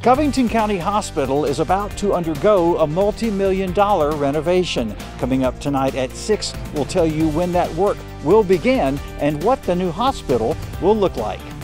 Covington County Hospital is about to undergo a multi-million-dollar renovation. Coming up tonight at 6, we'll tell you when that work will begin and what the new hospital will look like.